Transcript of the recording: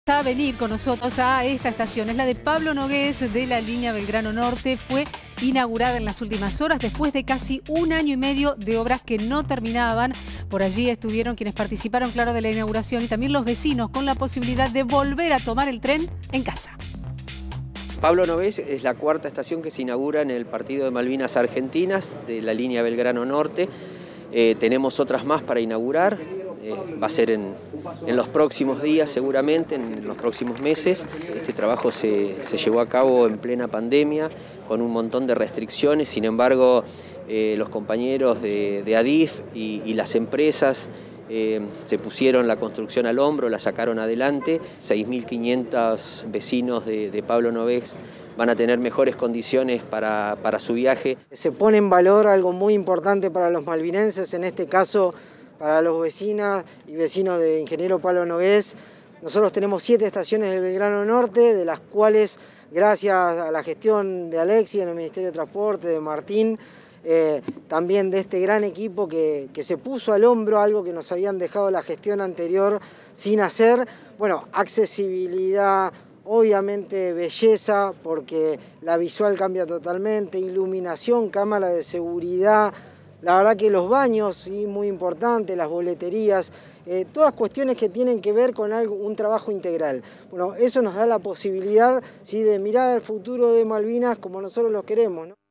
A venir con nosotros a esta estación. Es la de Pablo Nogués de la línea Belgrano Norte. Fue inaugurada en las últimas horas después de casi 1 año y medio de obras que no terminaban. Por allí estuvieron quienes participaron, claro, de la inauguración y también los vecinos con la posibilidad de volver a tomar el tren en casa. Pablo Nogués es la 4ª estación que se inaugura en el partido de Malvinas Argentinas de la línea Belgrano Norte. Tenemos otras más para inaugurar. Va a ser en los próximos días, seguramente, en los próximos meses. Este trabajo se llevó a cabo en plena pandemia, con un montón de restricciones. Sin embargo, los compañeros de ADIF y las empresas se pusieron la construcción al hombro, la sacaron adelante. 6.500 vecinos de Pablo Nogués van a tener mejores condiciones para su viaje. Se pone en valor algo muy importante para los malvinenses, en este caso para los vecinas y vecinos de Ingeniero Pablo Nogués. Nosotros tenemos 7 estaciones del Belgrano Norte, de las cuales, gracias a la gestión de Alexis en el Ministerio de Transporte, de Martín, también de este gran equipo que se puso al hombro algo que nos habían dejado la gestión anterior sin hacer. Bueno, accesibilidad, obviamente belleza, porque la visual cambia totalmente, iluminación, cámara de seguridad. La verdad que los baños, sí, muy importante, las boleterías, todas cuestiones que tienen que ver con un trabajo integral. Bueno, eso nos da la posibilidad, sí, de mirar al futuro de Malvinas como nosotros lo queremos, ¿no?